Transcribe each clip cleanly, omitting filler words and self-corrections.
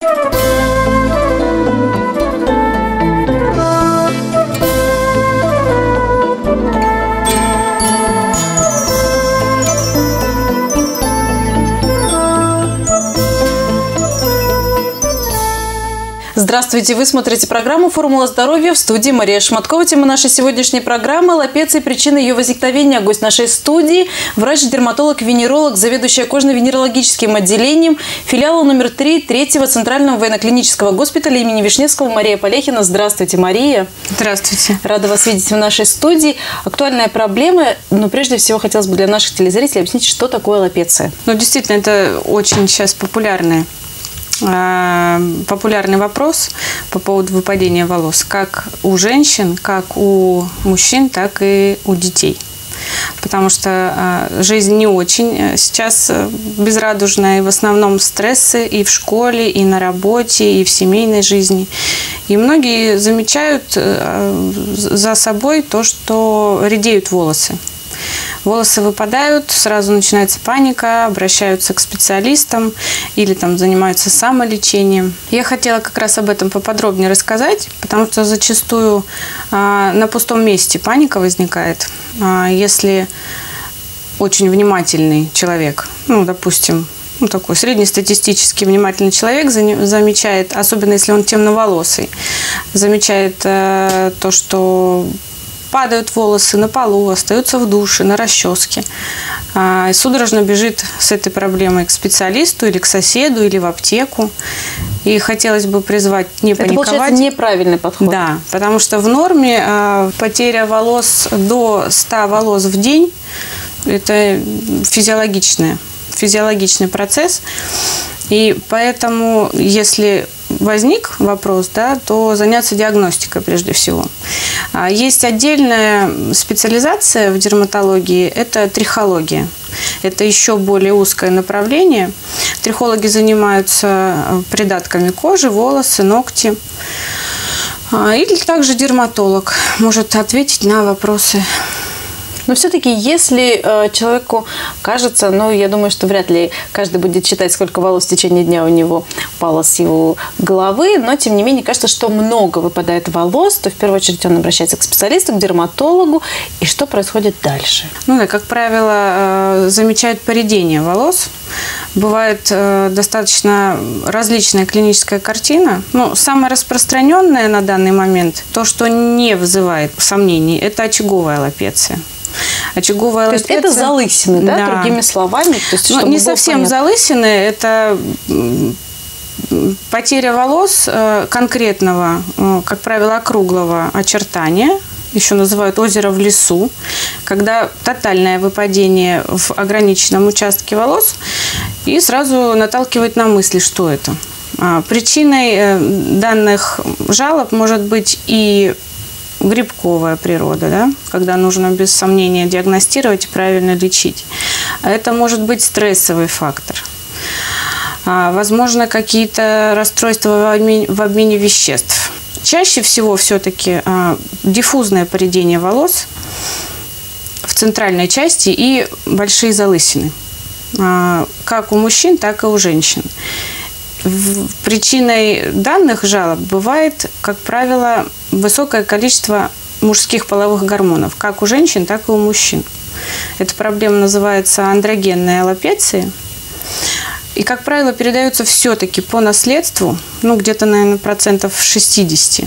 Здравствуйте! Вы смотрите программу «Формула здоровья», в студии Мария Шматкова. Тема нашей сегодняшней программы – лапеция и причины ее возникновения. Гость нашей студии – врач-дерматолог-венеролог, заведующая кожно-венерологическим отделением филиала номер 3 Третьего Центрального военно-клинического госпиталя имени Вишневского Мария Полехина. Здравствуйте, Мария! Здравствуйте! Рада вас видеть в нашей студии. Актуальная проблема, но прежде всего хотелось бы для наших телезрителей объяснить, что такое лапеция. Действительно, это очень сейчас популярный вопрос по поводу выпадения волос как у женщин, как у мужчин, так и у детей. Потому что жизнь не очень сейчас безрадужная, и в основном стрессы и в школе, и на работе, и в семейной жизни. И многие замечают за собой то, что редеют волосы. Волосы выпадают, сразу начинается паника, обращаются к специалистам или занимаются самолечением. Я хотела как раз об этом поподробнее рассказать, потому что зачастую на пустом месте паника возникает. Если очень внимательный человек, допустим, такой среднестатистически внимательный человек замечает, особенно если он темноволосый, замечает то, что падают волосы на полу, остаются в душе, на расческе. И судорожно бежит с этой проблемой к специалисту или к соседу, или в аптеку. И хотелось бы призвать не паниковать. Это, получается, неправильный подход. Да, потому что в норме потеря волос до 100 волос в день – это физиологичный процесс. И поэтому, если возник вопрос, то заняться диагностикой прежде всего. Есть отдельная специализация в дерматологии – это трихология. Это еще более узкое направление. Трихологи занимаются придатками кожи, волосы, ногти. Или также дерматолог может ответить на вопросы. Но все-таки, если человеку кажется, я думаю, что вряд ли каждый будет считать, сколько волос в течение дня у него упало с его головы, но тем не менее кажется, что много выпадает волос, то в первую очередь он обращается к специалисту, к дерматологу. И что происходит дальше? Как правило, замечают поредение волос. Бывает достаточно различная клиническая картина. Самая распространенная на данный момент, то, что не вызывает сомнений, это очаговая лапеция. Очаговая лапеция. То есть это залысины, да, другими словами? То есть, не совсем залысины, это потеря волос конкретного, как правило, округлого очертания, еще называют озеро в лесу, когда тотальное выпадение в ограниченном участке волос и сразу наталкивает на мысли, что это. Причиной данных жалоб может быть и грибковая природа, когда нужно без сомнения диагностировать и правильно лечить. Это может быть стрессовый фактор. Возможно, какие-то расстройства в обмене веществ. Чаще всего все-таки диффузное поредение волос в центральной части и большие залысины. Как у мужчин, так и у женщин. Причиной данных жалоб бывает, как правило, высокое количество мужских половых гормонов, как у женщин, так и у мужчин. Эта проблема называется андрогенной аллопецией. И, как правило, передается все-таки по наследству, где-то, наверное, 60%.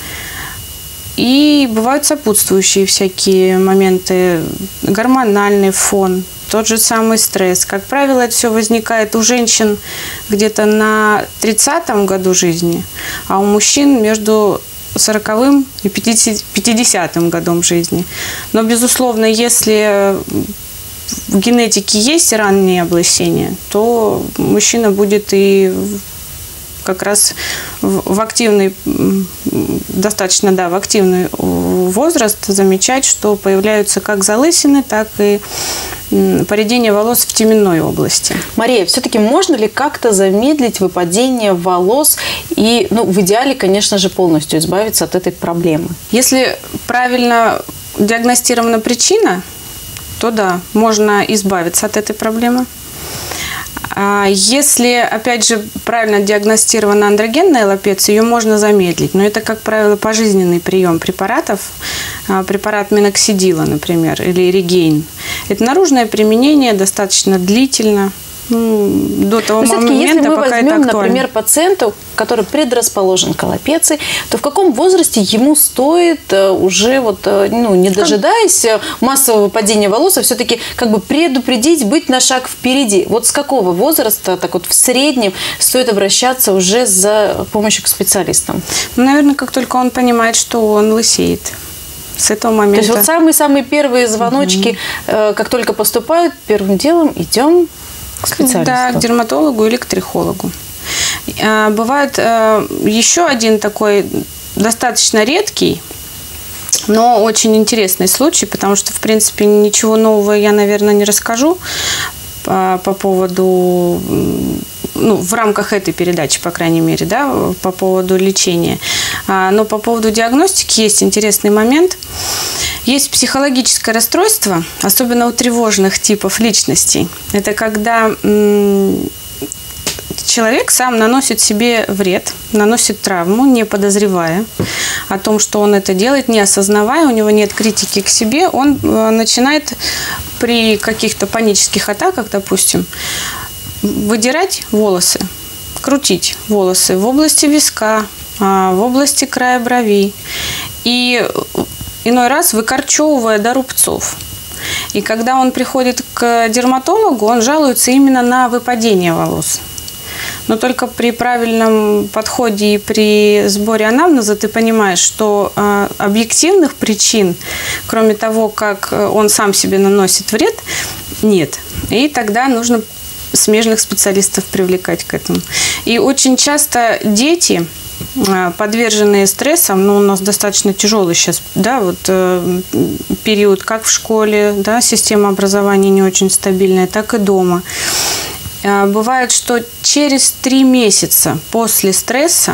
И бывают сопутствующие всякие моменты, гормональный фон, тот же самый стресс. Как правило, это все возникает у женщин где-то на 30-м году жизни, а у мужчин между 40-м и 50-м годом жизни. Но, безусловно, если в генетике есть раннее облысение, то мужчина будет и как раз в активный, достаточно, в активный возраст замечать, что появляются как залысины, так и поредение волос в теменной области. Мария, все-таки можно ли как-то замедлить выпадение волос и, в идеале, конечно же, полностью избавиться от этой проблемы? Если правильно диагностирована причина, то да, можно избавиться от этой проблемы. Если, опять же, правильно диагностирована андрогенная аллопеция, ее можно замедлить. Но это, как правило, пожизненный прием препаратов. Препарат миноксидила, например, или регейн. Это наружное применение, достаточно длительно. До того момента, если мы пока возьмем, это актуально. например, пациента, который предрасположен к аллопеции, то в каком возрасте ему стоит уже, не дожидаясь массового выпадения волос, а все-таки как бы предупредить, быть на шаг впереди? Вот с какого возраста, так вот в среднем, стоит обращаться уже за помощью к специалистам? Наверное, как только он понимает, что он лысеет. С этого момента. То есть самые-самые первые звоночки, как только поступают, первым делом идем к специалисту. Да, к дерматологу или к трихологу. Бывает еще один такой достаточно редкий, но очень интересный случай, потому что, в принципе, ничего нового я, наверное, не расскажу по поводу, в рамках этой передачи, по крайней мере, да, по поводу лечения. Но по поводу диагностики есть интересный момент. Есть психологическое расстройство, особенно у тревожных типов личностей. Это когда человек сам наносит себе вред, наносит травму, не подозревая о том, что он это делает, не осознавая, у него нет критики к себе, он начинает при каких-то панических атаках, допустим, выдирать волосы, крутить волосы в области виска, в области края брови. И иной раз выкорчевывая до рубцов. И когда он приходит к дерматологу, он жалуется именно на выпадение волос. Но только при правильном подходе и при сборе анамнеза ты понимаешь, что объективных причин, кроме того, как он сам себе наносит вред, нет. И тогда нужно смежных специалистов привлекать к этому. И очень часто дети, подверженные стрессам, у нас достаточно тяжелый сейчас, период, как в школе, система образования не очень стабильная, так и дома. Бывает, что через 3 месяца после стресса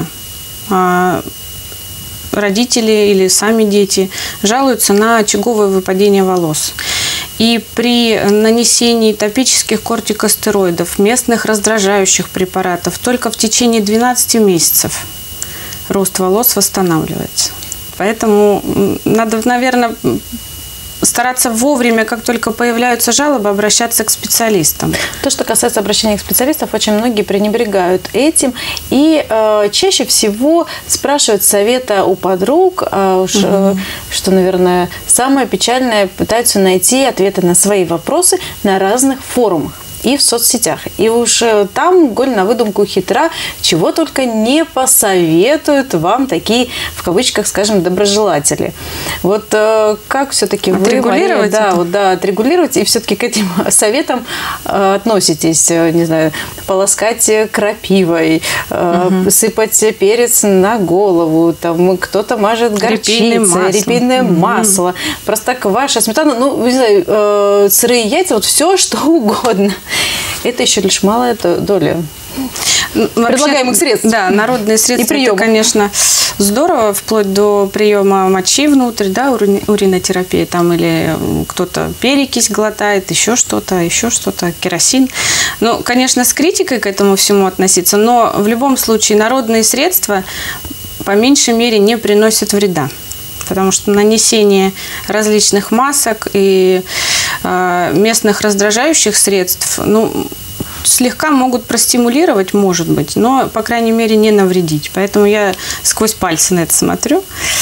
родители или сами дети жалуются на очаговое выпадение волос. И при нанесении топических кортикостероидов, местных раздражающих препаратов только в течение 12 месяцев рост волос восстанавливается. Поэтому надо, наверное, стараться вовремя, как только появляются жалобы, обращаться к специалистам. То, что касается обращения к специалистам, очень многие пренебрегают этим и чаще всего спрашивают совета у подруг, что, наверное, самое печальное, пытаются найти ответы на свои вопросы на разных форумах и в соцсетях. И уж там, голь на выдумку хитра, чего только не посоветуют вам такие, в кавычках, скажем, доброжелатели. Вот как все-таки вы, отрегулировать Мария, отрегулировать и все-таки к этим советам относитесь, не знаю, полоскать крапивой, сыпать перец на голову, там кто-то мажет горчицей, репейное масло, простокваша, сметана, не знаю, сырые яйца, все что угодно. Это еще лишь малая доля предлагаемых средств. Да, народные средства, это, конечно, здорово, вплоть до приема мочи внутрь, уринотерапия, или кто-то перекись глотает, еще что-то, керосин. Конечно, с критикой к этому всему относиться, но в любом случае народные средства по меньшей мере не приносят вреда. Потому что нанесение различных масок и местных раздражающих средств, слегка могут простимулировать, может быть, но, по крайней мере, не навредить. Поэтому я сквозь пальцы на это смотрю.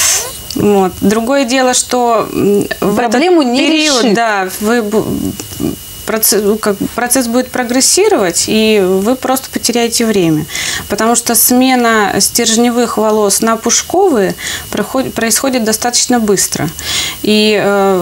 Другое дело, что в проблему этот период, процесс будет прогрессировать, и вы просто потеряете время. Потому что смена стержневых волос на пушковые происходит достаточно быстро. И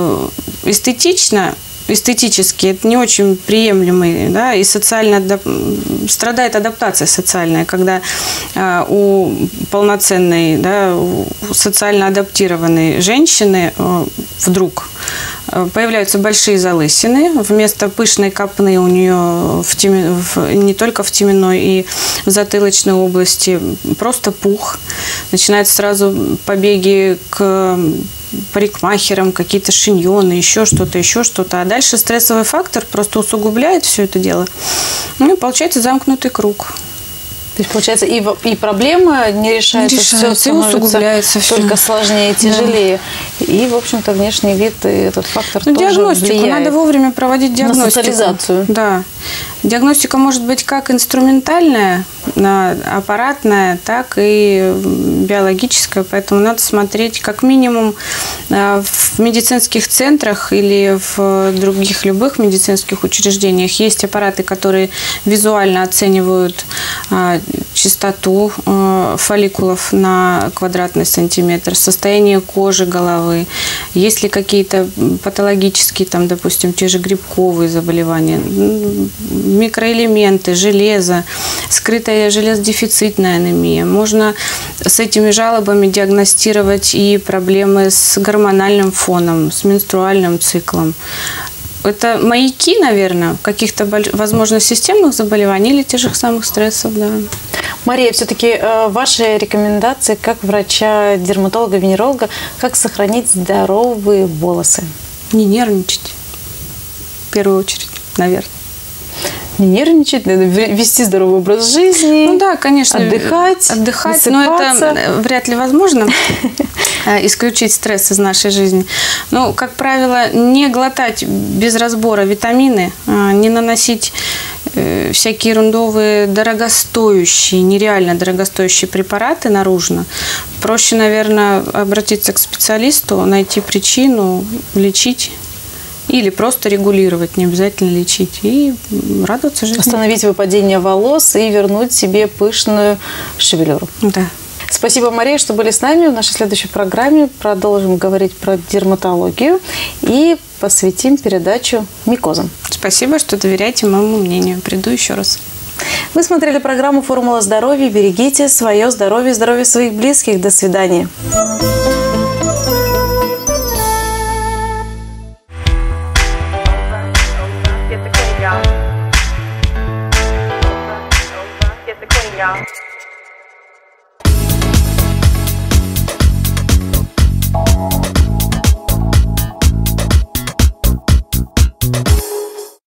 эстетически это не очень приемлемый, и социально страдает адаптация социальная, когда у полноценной, у социально адаптированной женщины вдруг появляются большие залысины. Вместо пышной копны у нее не только в теменной и в затылочной области просто пух. Начинаются сразу побеги к парикмахером, какие-то шиньоны, еще что-то. А дальше стрессовый фактор просто усугубляет все это дело. Ну и получается замкнутый круг. То есть, получается, и проблема не решается, все становится только сложнее и тяжелее. Да. И, в общем-то, внешний вид и этот фактор тоже диагностику. Влияет. Надо вовремя проводить диагностику. На социализацию. Да. Диагностика может быть как инструментальная, аппаратная, так и биологическая. Поэтому надо смотреть как минимум в медицинских центрах или в других любых медицинских учреждениях. Есть аппараты, которые визуально оценивают частоту фолликулов на квадратный сантиметр, состояние кожи головы, есть ли какие-то патологические, там, допустим, те же грибковые заболевания, микроэлементы, железо, скрытая железодефицитная анемия. Можно с этими жалобами диагностировать и проблемы с гормональным фоном, с менструальным циклом. Это маяки, наверное, каких-то, возможно, системных заболеваний или тех же самых стрессов, да. Мария, все-таки ваши рекомендации как врача, дерматолога, венеролога, как сохранить здоровые волосы? Не нервничать, в первую очередь, наверное. Не нервничать, надо вести здоровый образ жизни. Ну да, конечно. Отдыхать, но это вряд ли возможно, исключить стресс из нашей жизни. Ну, как правило, не глотать без разбора витамины, не наносить всякие ерундовые, дорогостоящие, нереально дорогостоящие препараты наружно. Проще, наверное, обратиться к специалисту, найти причину, лечить. Или просто регулировать, не обязательно лечить. И радоваться жизни. Остановить выпадение волос и вернуть себе пышную шевелюру. Да. Спасибо, Мария, что были с нами. В нашей следующей программе продолжим говорить про дерматологию и посвятим передачу микозам. Спасибо, что доверяете моему мнению. Приду еще раз. Вы смотрели программу «Формула здоровья». Берегите свое здоровье и здоровье своих близких. До свидания. Get the queen, y'all.